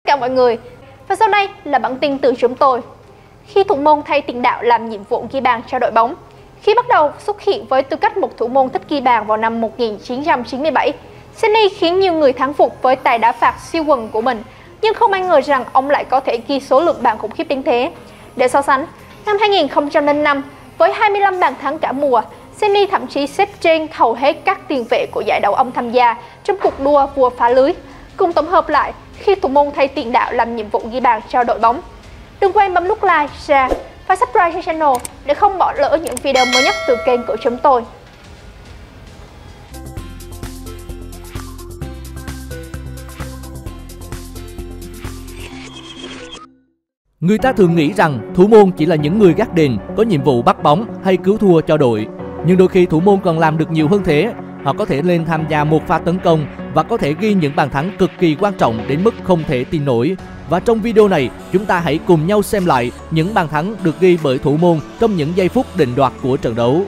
cả mọi người. Và sau đây là bản tin từ chúng tôi. Khi thủ môn thay tiền đạo làm nhiệm vụ ghi bàn cho đội bóng. Khi bắt đầu xuất hiện với tư cách một thủ môn thích ghi bàn vào năm 1997, Senny khiến nhiều người thán phục với tài đá phạt siêu quần của mình, nhưng không ai ngờ rằng ông lại có thể ghi số lượng bàn khủng khiếp đến thế. Để so sánh, năm 2005, với 25 bàn thắng cả mùa, Senny thậm chí xếp trên hầu hết các tiền vệ của giải đấu ông tham gia trong cuộc đua vua phá lưới. Cùng tổng hợp lại, khi thủ môn thay tiền đạo làm nhiệm vụ ghi bàn cho đội bóng. Đừng quên bấm nút like, share và subscribe cho channel để không bỏ lỡ những video mới nhất từ kênh của chúng tôi. Người ta thường nghĩ rằng thủ môn chỉ là những người gác đền, có nhiệm vụ bắt bóng hay cứu thua cho đội. Nhưng đôi khi thủ môn còn làm được nhiều hơn thế. Họ có thể lên tham gia một pha tấn công và có thể ghi những bàn thắng cực kỳ quan trọng đến mức không thể tin nổi. Và trong video này, chúng ta hãy cùng nhau xem lại những bàn thắng được ghi bởi thủ môn trong những giây phút định đoạt của trận đấu.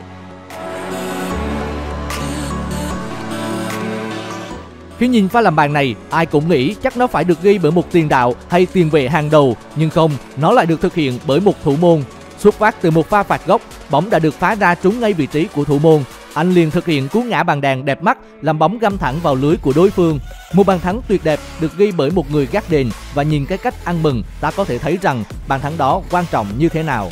Khi nhìn pha làm bàn này, ai cũng nghĩ chắc nó phải được ghi bởi một tiền đạo hay tiền vệ hàng đầu, nhưng không, nó lại được thực hiện bởi một thủ môn. Xuất phát từ một pha phạt góc, bóng đã được phá ra trúng ngay vị trí của thủ môn. Anh liền thực hiện cú ngã bàn đàn đẹp mắt, làm bóng găm thẳng vào lưới của đối phương. Một bàn thắng tuyệt đẹp được ghi bởi một người gác đền, và nhìn cái cách ăn mừng, ta có thể thấy rằng bàn thắng đó quan trọng như thế nào.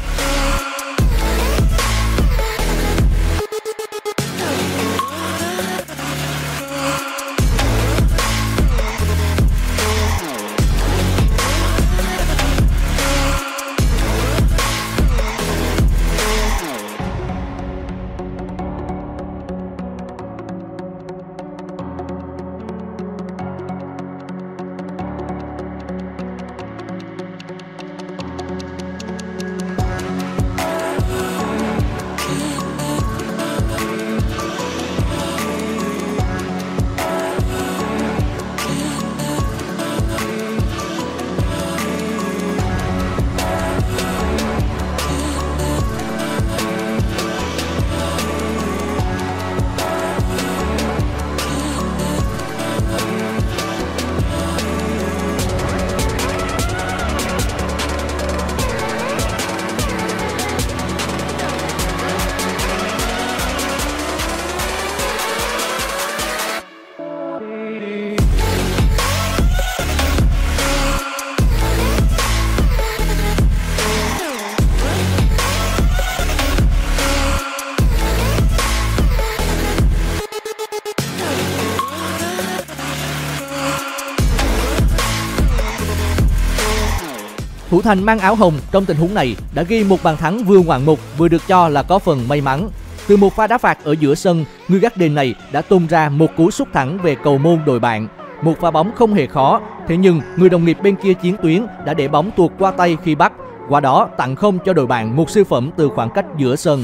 Thủ thành mang áo hồng trong tình huống này đã ghi một bàn thắng vừa ngoạn mục vừa được cho là có phần may mắn. Từ một pha đá phạt ở giữa sân, người gác đền này đã tung ra một cú sút thẳng về cầu môn đội bạn. Một pha bóng không hề khó, thế nhưng người đồng nghiệp bên kia chiến tuyến đã để bóng tuột qua tay khi bắt, qua đó tặng không cho đội bạn một siêu phẩm từ khoảng cách giữa sân.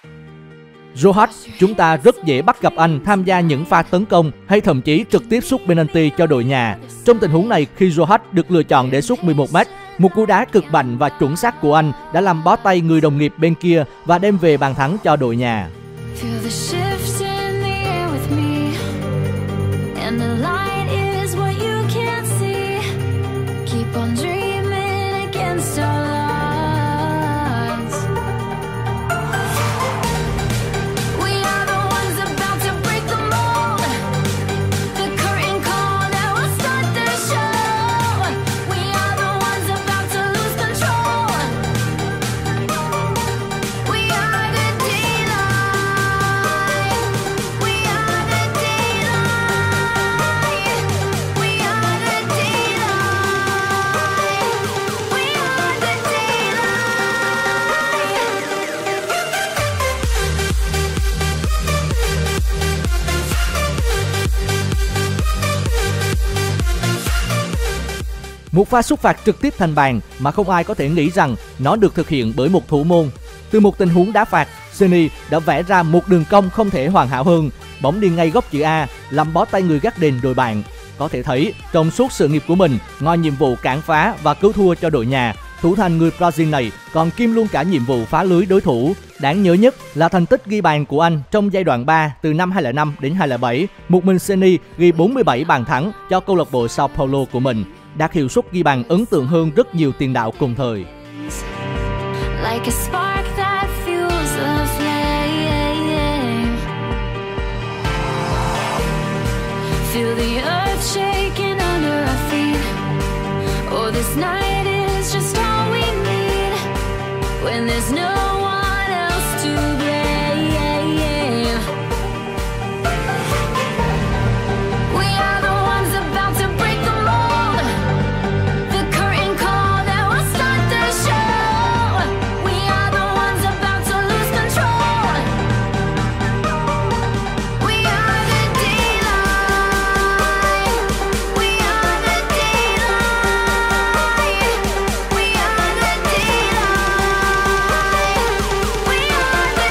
Rojas, chúng ta rất dễ bắt gặp anh tham gia những pha tấn công hay thậm chí trực tiếp sút penalty cho đội nhà. Trong tình huống này, khi Rojas được lựa chọn để sút 11m, một cú đá cực mạnh và chuẩn xác của anh đã làm bó tay người đồng nghiệp bên kia và đem về bàn thắng cho đội nhà. Một pha sút phạt trực tiếp thành bàn mà không ai có thể nghĩ rằng nó được thực hiện bởi một thủ môn. Từ một tình huống đá phạt, Senny đã vẽ ra một đường cong không thể hoàn hảo hơn. Bóng đi ngay góc chữ A, làm bó tay người gác đền đội bạn. Có thể thấy, trong suốt sự nghiệp của mình, ngoài nhiệm vụ cản phá và cứu thua cho đội nhà, thủ thành người Brazil này còn kiêm luôn cả nhiệm vụ phá lưới đối thủ. Đáng nhớ nhất là thành tích ghi bàn của anh trong giai đoạn 3 từ năm 2005 đến 2007. Một mình Senny ghi 47 bàn thắng cho câu lạc bộ Sao Paulo của mình. đạt hiệu suất ghi bàn ấn tượng hơn rất nhiều tiền đạo cùng thời. Like a spark that fuels a flame. Feel the earth shaking under our feet. Oh, this night is just all we need. When there's no one else to blame. We are the ones about to break the mold. The curtain call that will start the show. We are the ones about to lose control. We are the daylight. We are the daylight. We are the daylight. We are the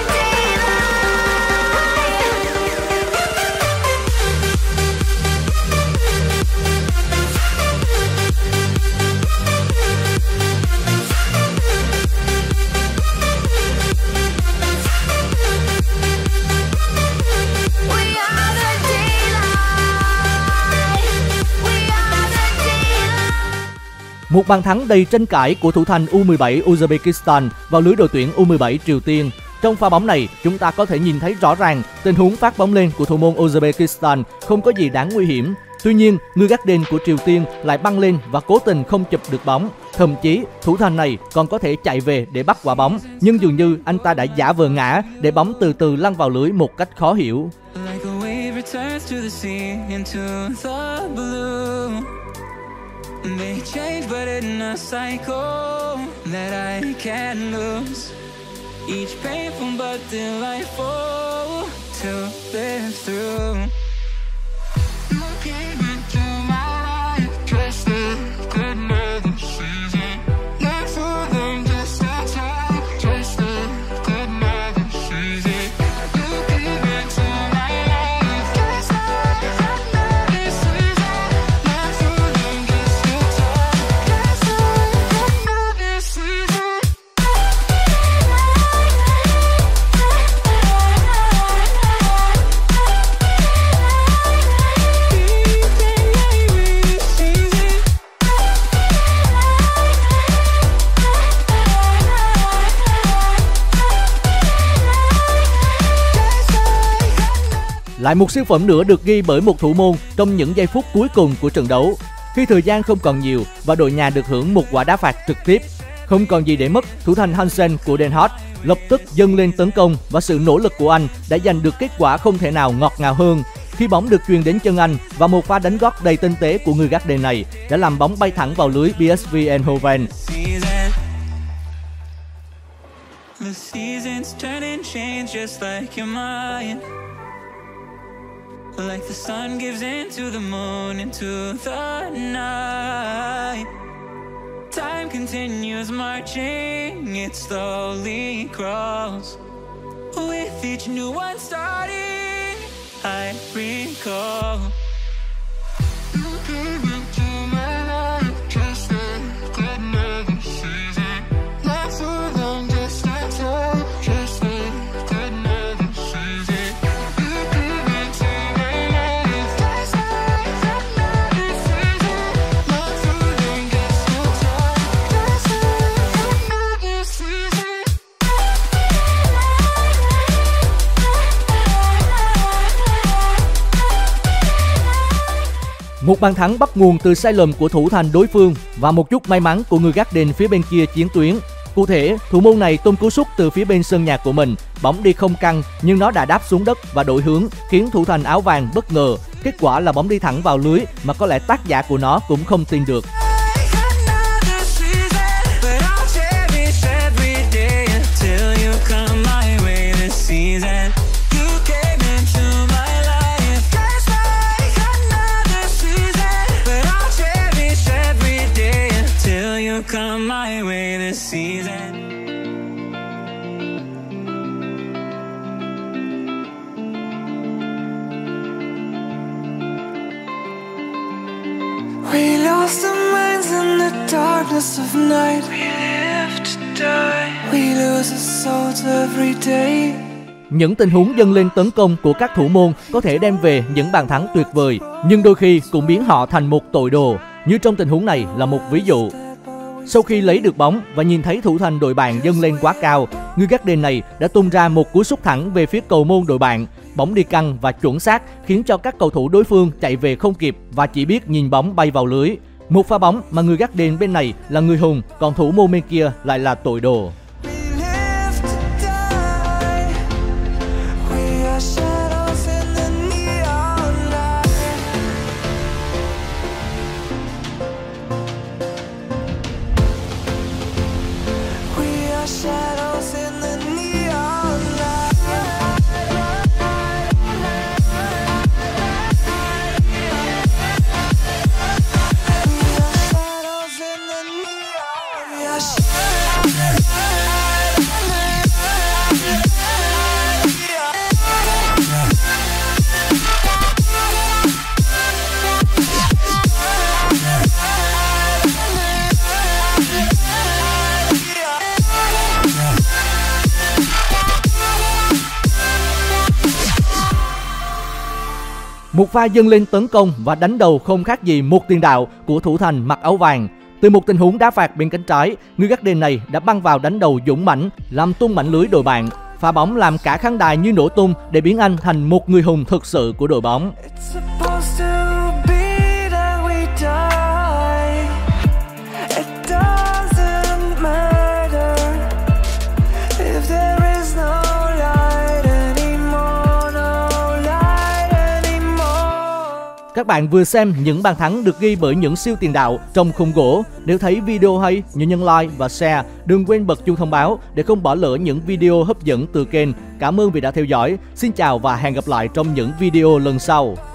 Một bàn thắng đầy tranh cãi của thủ thành U17 Uzbekistan vào lưới đội tuyển U17 Triều Tiên. Trong pha bóng này, chúng ta có thể nhìn thấy rõ ràng tình huống phát bóng lên của thủ môn Uzbekistan không có gì đáng nguy hiểm. Tuy nhiên, người gác đền của Triều Tiên lại băng lên và cố tình không chụp được bóng. Thậm chí, thủ thành này còn có thể chạy về để bắt quả bóng, nhưng dường như anh ta đã giả vờ ngã để bóng từ từ lăn vào lưới một cách khó hiểu. They change, but in a cycle that I can't lose. Each painful but delightful to live through. You came into my life just a good another season. Not for them, just a time, just a good another season. You came into my life just a good another season. Not for them, just a time, just a good another season. Lại một siêu phẩm nữa được ghi bởi một thủ môn trong những giây phút cuối cùng của trận đấu. Khi thời gian không còn nhiều và đội nhà được hưởng một quả đá phạt trực tiếp. Không còn gì để mất, thủ thành Hansen của Den Haag lập tức dâng lên tấn công và sự nỗ lực của anh đã giành được kết quả không thể nào ngọt ngào hơn. Khi bóng được truyền đến chân anh và một pha đánh gót đầy tinh tế của người gác đền này đã làm bóng bay thẳng vào lưới PSV Eindhoven. The seasons turn and change just like your mind. Like the sun gives into the moon, into the night. Time continues marching, it slowly crawls. With each new one starting, I recall. You came into my life just like another season. Not for long, just a time, just like another season. You came into my life just like another season. Not for long, just a time, just like another season. Một bàn thắng bắt nguồn từ sai lầm của thủ thành đối phương và một chút may mắn của người gác đền phía bên kia chiến tuyến. Cụ thể, thủ môn này tung cú sút từ phía bên sân nhà của mình, bóng đi không căng nhưng nó đã đáp xuống đất và đổi hướng, khiến thủ thành áo vàng bất ngờ. Kết quả là bóng đi thẳng vào lưới mà có lẽ tác giả của nó cũng không tin được. Come my way this season. We lost our minds in the darkness of night. We live to die. We lose our souls every day. Những tình huống dâng lên tấn công của các thủ môn có thể đem về những bàn thắng tuyệt vời, nhưng đôi khi cũng biến họ thành một tội đồ. như trong tình huống này là một ví dụ. Sau khi lấy được bóng và nhìn thấy thủ thành đội bạn dâng lên quá cao, người gác đền này đã tung ra một cú sút thẳng về phía cầu môn đội bạn. Bóng đi căng và chuẩn xác khiến cho các cầu thủ đối phương chạy về không kịp và chỉ biết nhìn bóng bay vào lưới. Một pha bóng mà người gác đền bên này là người hùng, còn thủ môn bên kia lại là tội đồ. Một pha dâng lên tấn công và đánh đầu không khác gì một tiền đạo của thủ thành mặc áo vàng. Từ một tình huống đá phạt bên cánh trái, người gác đền này đã băng vào đánh đầu dũng mãnh, làm tung mảnh lưới đội bạn. Pha bóng làm cả khán đài như nổ tung để biến anh thành một người hùng thực sự của đội bóng. Các bạn vừa xem những bàn thắng được ghi bởi những siêu tiền đạo trong khung gỗ. Nếu thấy video hay, nhớ nhấn like và share. Đừng quên bật chuông thông báo để không bỏ lỡ những video hấp dẫn từ kênh. Cảm ơn vì đã theo dõi. Xin chào và hẹn gặp lại trong những video lần sau.